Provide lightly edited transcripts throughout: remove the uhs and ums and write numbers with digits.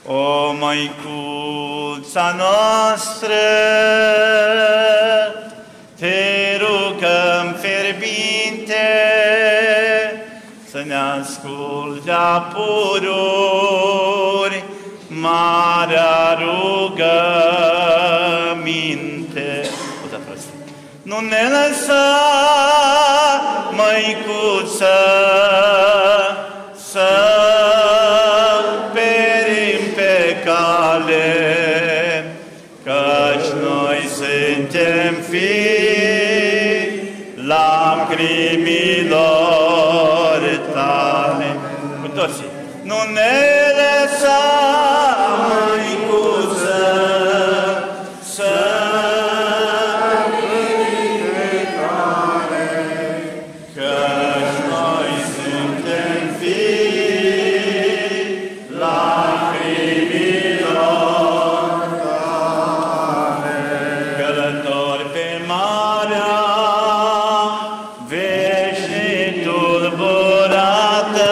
O Măicuța noastră, te rugăm fierbinte să ne asculți apururi, marea rugăminte. Nu ne lăsa, Măicuță, să perim pe cale, căci noi suntem fii lacrimilor tale. Cu toții. Nu ne lăsa, Măicuță, să perim pe cale, căci noi suntem fii lacrimilor tale. Călători pe marea veșnic tulburată,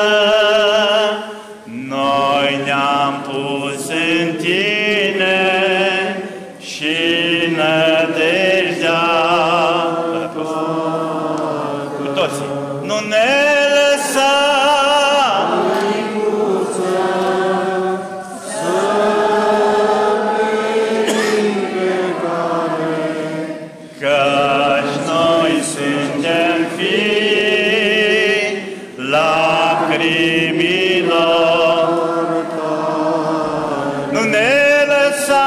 noi ne-am pus în tine și nădejdea. Cu toții. Nu ne lăsa, Măicuță, să perim pe cale, căci noi suntem fii lacrimilor tale. Nu ne lăsa,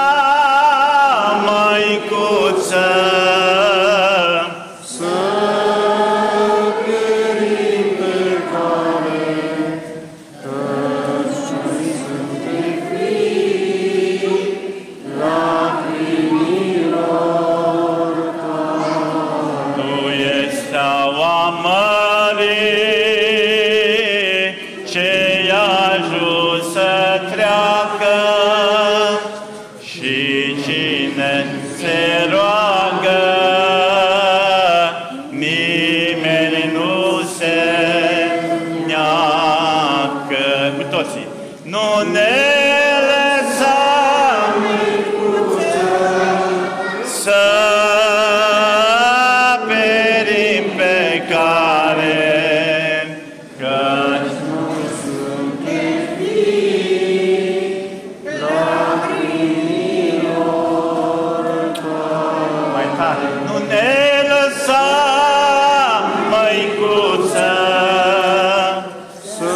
Măicuță, să perim pe cale, căci noi suntem fii lacrimilor tale. Tu ești steaua mării, ce-i ajuns să treacă, și cine se roagă, nimeni nu se neacă. Cu toții. Nu ne lăsa, Măicuță, să perim pe cale, căci noi suntem fii lacrimilor tale. Mai tare. Nu ne lăsa, Măicuță, să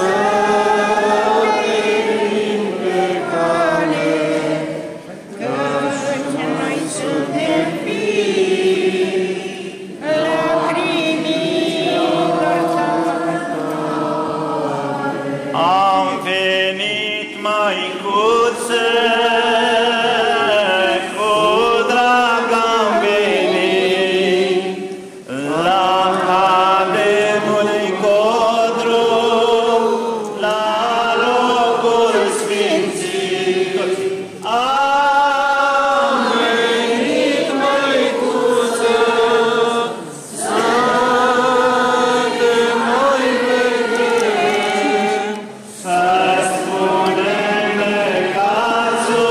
perim pe cale, căci noi suntem fii lacrimilor tale. Am venit, Măicuță, cu drag am venit, la Hademul Codru, la locul sfințit. Am venit, Măicuță, să te mai vedem, să spunem necazul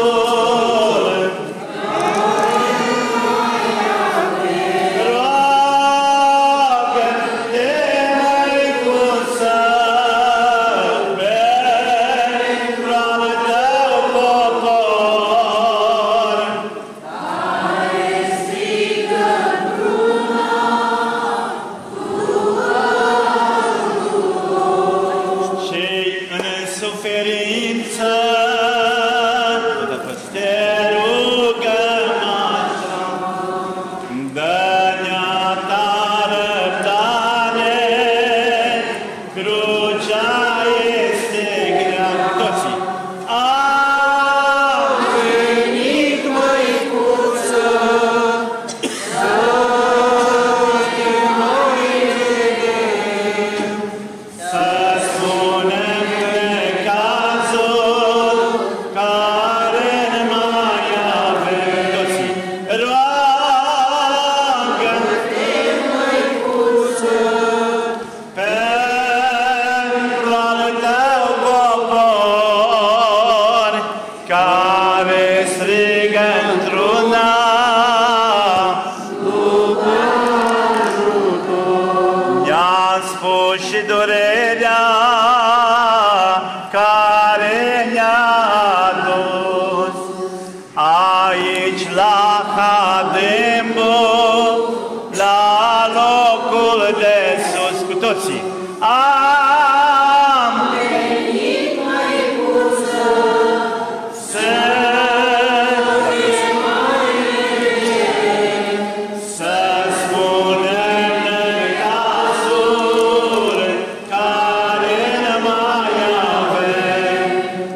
care strigă într-una, ne-a spus și durerea care ne-a dus aici la Hadembo, la locul de sus, cu toții. Am venit, Măicuță, să spunem necazul care ne mai avem.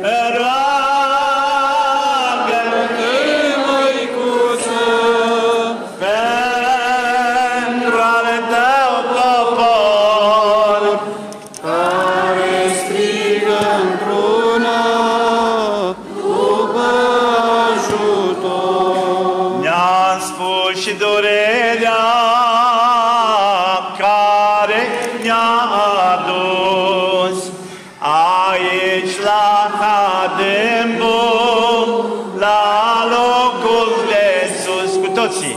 Roagă-te, Măicuță, pentru al tău popor, care strigă într-una după ajutor. Ne-a spus și durerea care ne-a adus aici la Hadembo, la locul de sus, cu toții.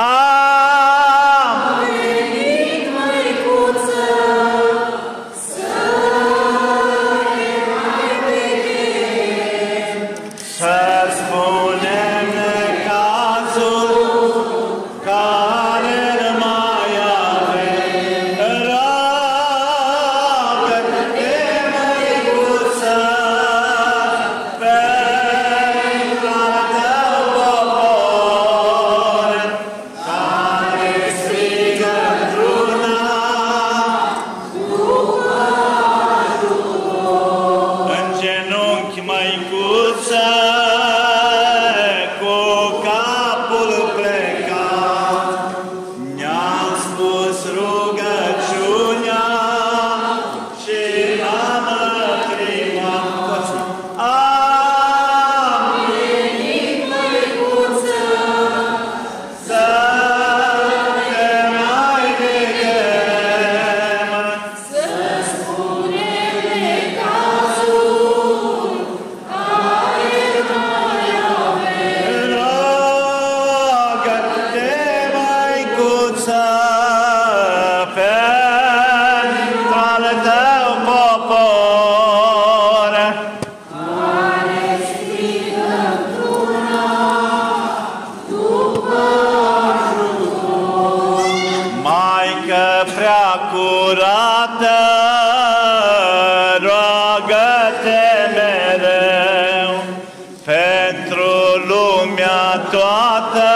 Am venit, Măicuță, să ne mai vedem, să spunem necazul care ne mai avem. Roagă-te, Măicuță, pentru al tău popor, care strigă într-una după ajutor. În genunchi, Măicuță, cu capul plecat, ne-am spus rugăciunea și am lăcrimat. Am venit, Măicuță, să te mai vedem, să spunem necazul care mai avem. Roagă-te, Măicuță, pentru al tău popor, care strigă într-una după ajutor. Maică prea curată, roagă-te mereu pentru lumea toată,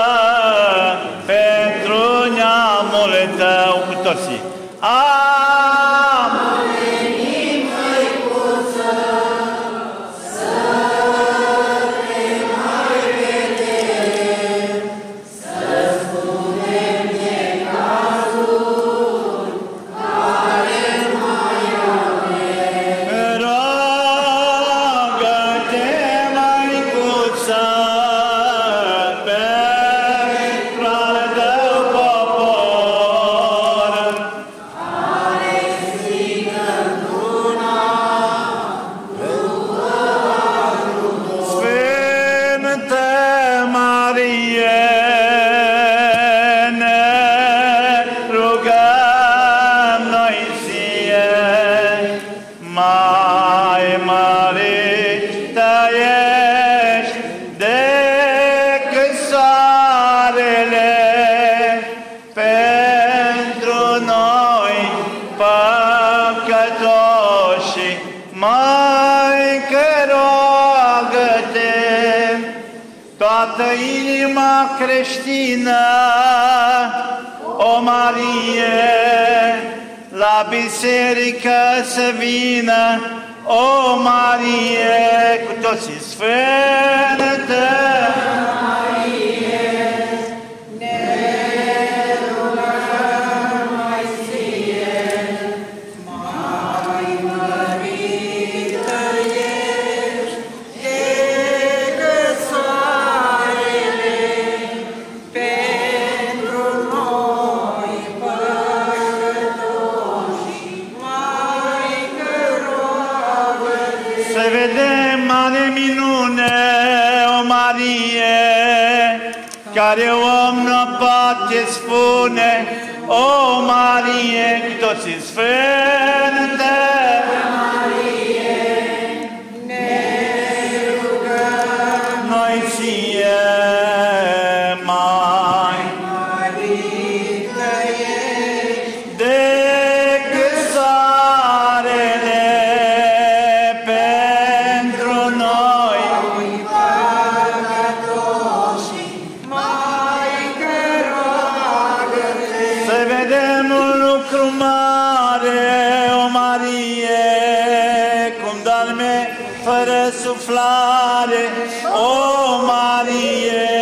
pentru neamul tău, cu toții. Am venit, Măicuță, să te mai vedem, să spunem necazul care mai avem. Roagă-te, Măicuță, pentru al tău popor, care strigă într-una după ajutor. Sfântă Marie, ne rugăm noi ție, mai mărită ești decât soarele pentru noi păcătoși. Maică, roagă-te, toată inima creștină, o Marie, la biserică să vină, o Marie, cu toții, Sfântă Marie, ne rugăm noi ție, mai mărită ești decât soarele pentru noi păcătoși. Maică, roagă-te, să vedem mare minune spune, o Marie, care om nu poate spune, o Marie, cu toții sfânte. Noi ție mai decât soarele pentru noi, să vedem un lucru mare, o Marie, cum doarme fără suflare, o Marie,